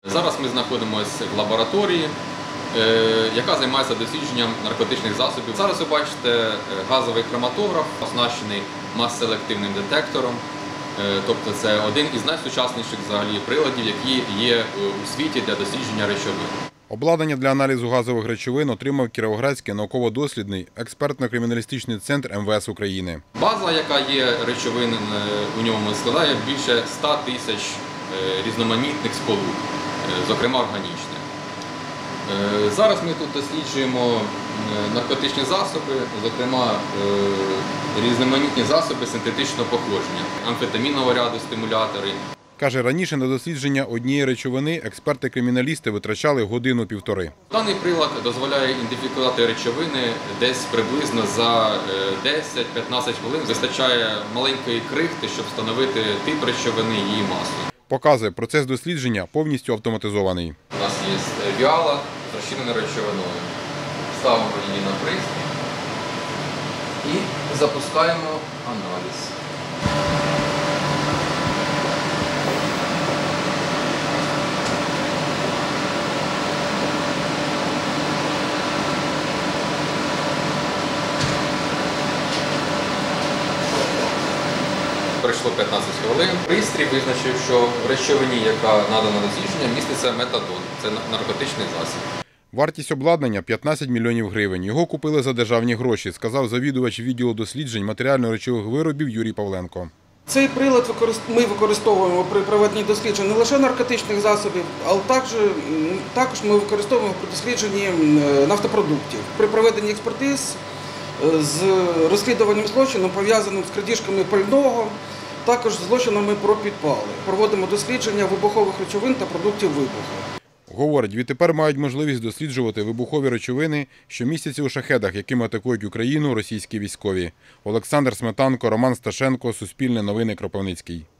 Зараз ми знаходимося в лабораторії, яка займається дослідженням наркотичних засобів. Зараз ви бачите газовий хроматограф, оснащений мас-селективним детектором. Тобто це один із найсучасніших взагалі приладів, які є у світі для дослідження речовин. Обладнання для аналізу газових речовин отримав Кіровоградський науково-дослідний експертно-криміналістичний центр МВС України. База, яка є речовин у ньому, складає більше 100 тисяч різноманітних сполук, зокрема органічних. Зараз ми тут досліджуємо наркотичні засоби, зокрема різноманітні засоби синтетичного походження, амфетамінового ряду стимулятори. Каже, раніше на дослідження однієї речовини експерти-криміналісти витрачали годину-півтори. Даний прилад дозволяє ідентифікувати речовини десь приблизно за 10-15 хвилин. Вистачає маленької крихти, щоб встановити тип речовини і її масу. Показує, процес дослідження повністю автоматизований. У нас є віала з розчиненою речовиною. Ставимо її на пристрій і запускаємо аналіз. Пройшло 15 хвилин. Пристрій визначив, що в речовині, яка надана дослідження, міститься метадон. Це наркотичний засіб. Вартість обладнання – 15 мільйонів гривень. Його купили за державні гроші, сказав завідувач відділу досліджень матеріально-речових виробів Юрій Павленко. Цей прилад ми використовуємо при проведенні досліджень не лише наркотичних засобів, але також ми використовуємо при дослідженні нафтопродуктів. При проведенні експертиз з розслідуванням злочину, пов'язаним з крадіжками пального, також з злочинами про підпали. Проводимо дослідження вибухових речовин та продуктів вибуху. Говорить, відтепер мають можливість досліджувати вибухові речовини, що містяться у шахедах, якими атакують Україну російські військові. Олександр Сметанко, Роман Сташенко, Суспільне новини, Кропивницький.